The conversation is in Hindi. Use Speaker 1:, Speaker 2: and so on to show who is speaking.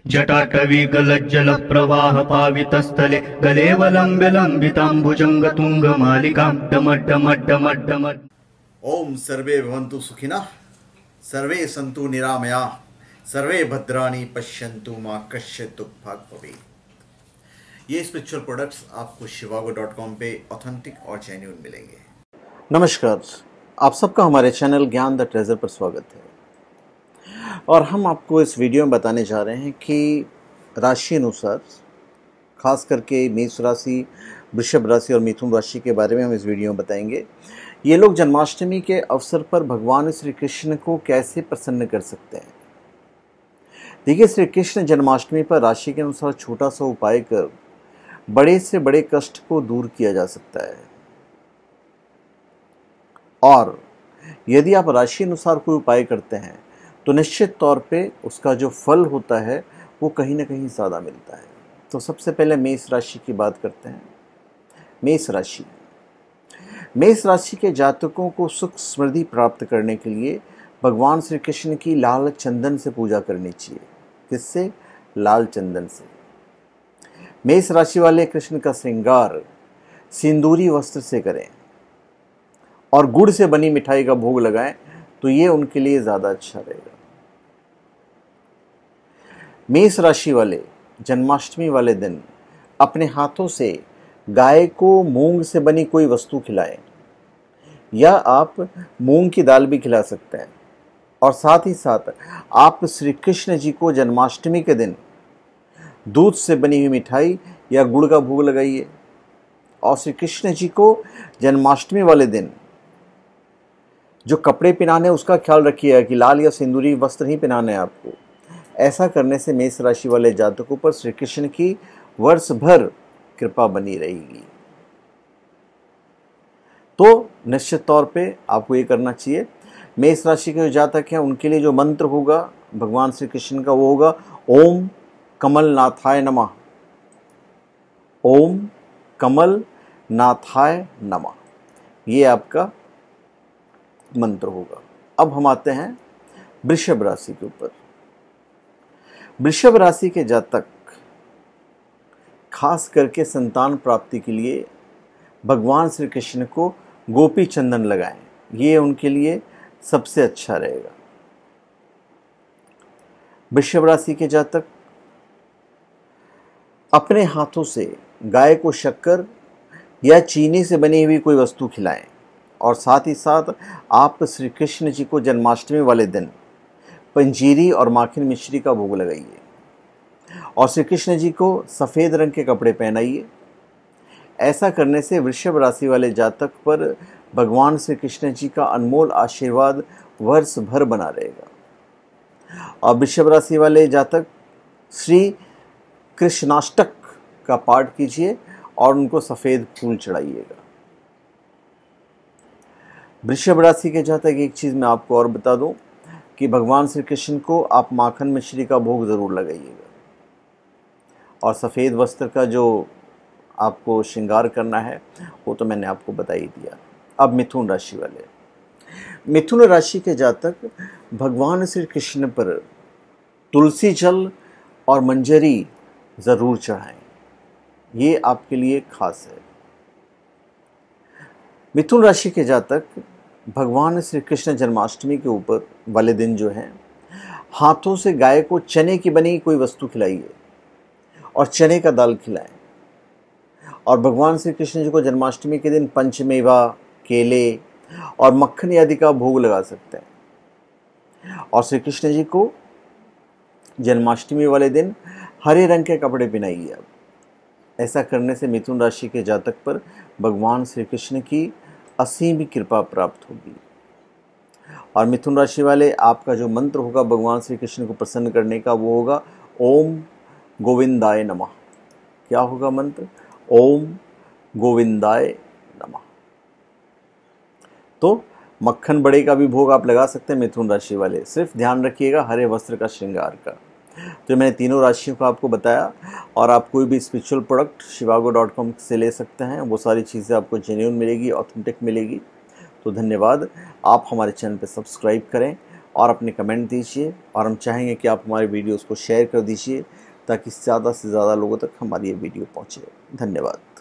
Speaker 1: जटाटवी गलज्जल प्रवाह पावितस्थले गलेवलम्ब्य लम्बिताम्बुजङ्गतुङ्गमालिकां डमड्डमड्डमड्डमड्।
Speaker 2: ओम सर्वे भवन्तु सुखिनः, सर्वे सन्तु निरामयाः, सर्वे भद्राणि पश्यन्तु मा कश्चित् दुःखभाग् भवेत्। ये स्पिरिचुअल प्रोडक्ट्स आपको shivago.com पे ऑथेंटिक और जेन्युइन मिलेंगे।
Speaker 3: नमस्कार, आप सबका हमारे चैनल ज्ञान द ट्रेजर पर स्वागत है। और हम आपको इस वीडियो में बताने जा रहे हैं कि राशि अनुसार, खास करके मेष राशि, वृषभ राशि और मिथुन राशि के बारे में हम इस वीडियो में बताएंगे। ये लोग जन्माष्टमी के अवसर पर भगवान श्री कृष्ण को कैसे प्रसन्न कर सकते हैं। देखिए, श्री कृष्ण जन्माष्टमी पर राशि के अनुसार छोटा सा उपाय कर बड़े से बड़े कष्ट को दूर किया जा सकता है। और यदि आप राशि अनुसार कोई उपाय करते हैं तो निश्चित तौर पे उसका जो फल होता है वो कहीं ना कहीं ज़्यादा मिलता है। तो सबसे पहले मेष राशि की बात करते हैं। मेष राशि के जातकों को सुख समृद्धि प्राप्त करने के लिए भगवान श्री कृष्ण की लाल चंदन से पूजा करनी चाहिए। किससे? लाल चंदन से। मेष राशि वाले कृष्ण का श्रृंगार सिंदूरी वस्त्र से करें और गुड़ से बनी मिठाई का भोग लगाएं तो ये उनके लिए ज़्यादा अच्छा रहेगा। मेष राशि वाले जन्माष्टमी वाले दिन अपने हाथों से गाय को मूंग से बनी कोई वस्तु खिलाएं, या आप मूंग की दाल भी खिला सकते हैं। और साथ ही साथ आप श्री कृष्ण जी को जन्माष्टमी के दिन दूध से बनी हुई मिठाई या गुड़ का भोग लगाइए। और श्री कृष्ण जी को जन्माष्टमी वाले दिन जो कपड़े पहनाने उसका ख्याल रखिएगा कि लाल या सिंदूरी वस्त्र ही पहनाने हैं आपको। ऐसा करने से मेष राशि वाले जातकों पर श्री कृष्ण की वर्ष भर कृपा बनी रहेगी। तो निश्चित तौर पे आपको ये करना चाहिए। मेष राशि के जो जातक हैं उनके लिए जो मंत्र होगा भगवान श्री कृष्ण का वो होगा ओम कमलनाथाय नमः। ओम कमलनाथाय नमः, ये आपका मंत्र होगा। अब हम आते हैं वृषभ राशि के ऊपर। वृषभ राशि के जातक खास करके संतान प्राप्ति के लिए भगवान श्री कृष्ण को गोपी चंदन लगाएं, ये उनके लिए सबसे अच्छा रहेगा। वृषभ राशि के जातक अपने हाथों से गाय को शक्कर या चीनी से बनी हुई कोई वस्तु खिलाएं। और साथ ही साथ आप श्री कृष्ण जी को जन्माष्टमी वाले दिन पंजीरी और माखन मिश्री का भोग लगाइए। और श्री कृष्ण जी को सफ़ेद रंग के कपड़े पहनाइए। ऐसा करने से वृषभ राशि वाले जातक पर भगवान श्री कृष्ण जी का अनमोल आशीर्वाद वर्ष भर बना रहेगा। और वृषभ राशि वाले जातक श्री कृष्णाष्टक का पाठ कीजिए और उनको सफ़ेद फूल चढ़ाइएगा। वृषभ राशि के जातक एक चीज़ मैं आपको और बता दूं कि भगवान श्री कृष्ण को आप माखन मिश्री का भोग ज़रूर लगाइएगा। और सफ़ेद वस्त्र का जो आपको श्रृंगार करना है वो तो मैंने आपको बता ही दिया। अब मिथुन राशि वाले, मिथुन राशि के जातक भगवान श्री कृष्ण पर तुलसी जल और मंजरी ज़रूर चढ़ाएं, ये आपके लिए खास है। मिथुन राशि के जातक भगवान श्री कृष्ण जन्माष्टमी के ऊपर वाले दिन जो है हाथों से गाय को चने की बनी कोई वस्तु खिलाइए और चने का दाल खिलाएं। और भगवान श्री कृष्ण जी को जन्माष्टमी के दिन पंचमेवा, केले और मक्खन आदि का भोग लगा सकते हैं। और श्री कृष्ण जी को जन्माष्टमी वाले दिन हरे रंग के कपड़े पहनाइए आप। ऐसा करने से मिथुन राशि के जातक पर भगवान श्री कृष्ण की असीम कृपा प्राप्त होगी। और मिथुन राशि वाले, आपका जो मंत्र होगा भगवान श्री कृष्ण को प्रसन्न करने का वो होगा ओम गोविंदाय नमः। क्या होगा मंत्र? ओम गोविंदाय नमः। तो मक्खन बड़े का भी भोग आप लगा सकते हैं मिथुन राशि वाले। सिर्फ ध्यान रखिएगा हरे वस्त्र का श्रृंगार का। तो मैंने तीनों राशियों को आपको बताया। और आप कोई भी स्पिरिचुअल प्रोडक्ट shivago.com से ले सकते हैं, वो सारी चीज़ें आपको जेन्युइन मिलेगी, ऑथेंटिक मिलेगी। तो धन्यवाद। आप हमारे चैनल पर सब्सक्राइब करें और अपने कमेंट दीजिए, और हम चाहेंगे कि आप हमारे वीडियोस को शेयर कर दीजिए ताकि ज़्यादा से ज़्यादा लोगों तक हमारी ये वीडियो पहुँचे। धन्यवाद।